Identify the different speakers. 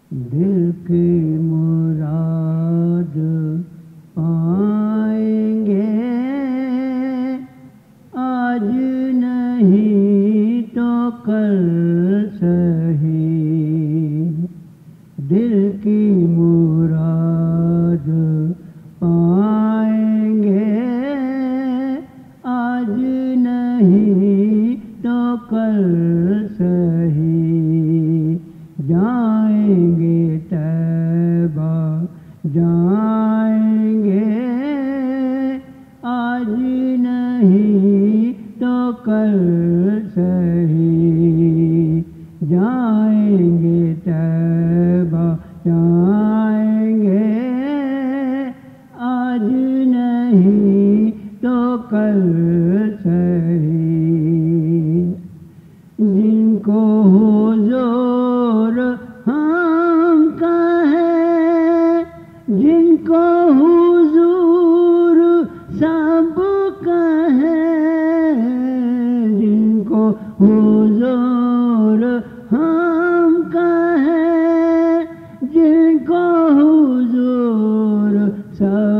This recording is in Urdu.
Speaker 1: دل کی مراد پائیں گے، آج نہیں تو کل سہی، دل کی مراد پائیں گے، آج نہیں تو کل سہی، جائیں گے طیبہ جائیں گے، آج نہیں تو کل سہی، جائیں گے طیبہ جائیں گے، آج نہیں تو کل سہی، جن کو حضور ہم کا ہے، جن کو حضور سب کا ہے، جن کو حضور ہم کا ہے، جن کو حضور سب